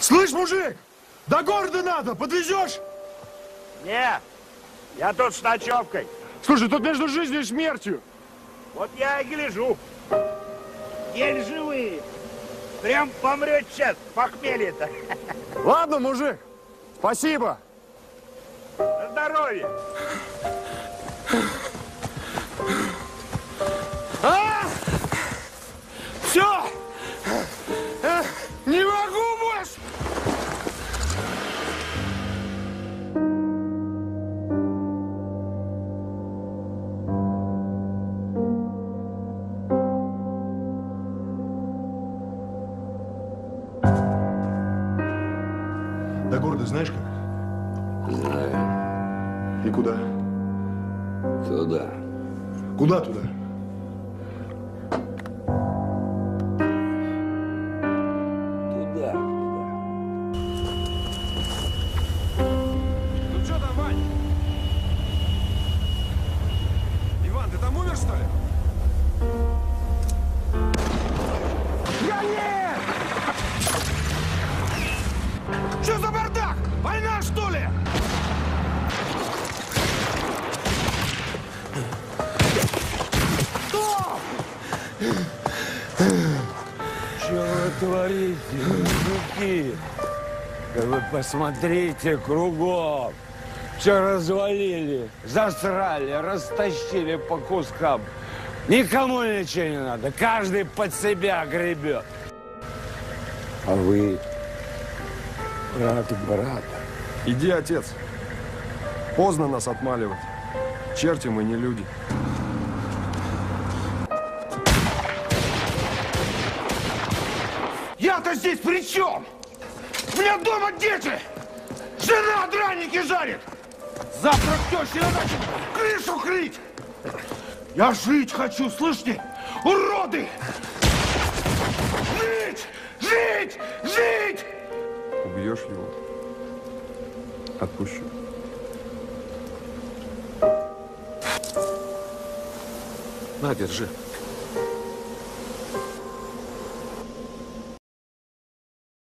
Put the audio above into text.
Слышь, мужик, до города надо, подвезешь? Не, я тут с ночевкой. Слушай, тут между жизнью и смертью. Вот я и гляжу. Еле живые. Прям помрет сейчас, похмелье-то. Ладно, мужик, спасибо. На здоровье. Все! Не могу больше! До города знаешь как? Знаю. И куда? Туда. Куда туда? Туда. Ну что там, Вань? Иван, ты там умер, что ли? Я нет! Что за бардак? Война, что ли? Что? Что вы творите, мужики? Да вы посмотрите кругом. Все развалили, засрали, растащили по кускам. Никому ничего не надо, каждый под себя гребет. А вы брат брата. Иди, отец. Поздно нас отмаливать. Черти мы не люди. Я-то здесь при чем? У меня дома дети! Жена драники жарит! Завтра к теще на даче крышу крыть! Я жить хочу, слышите? Уроды! Жить! Жить! Жить! Убьешь его? Отпущу. На, держи.